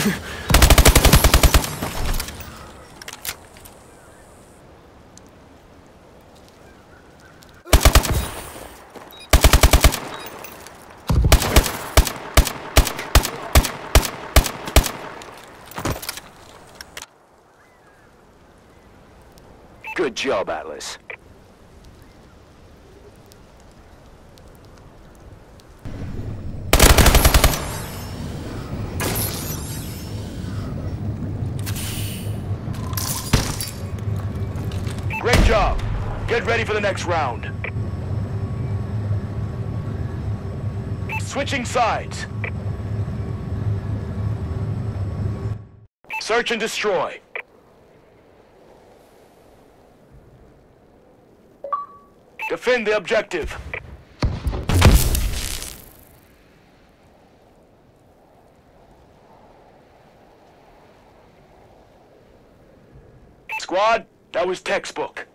Good job, Atlas. Great job. Get ready for the next round. Switching sides. Search and destroy. Defend the objective. Squad, that was textbook.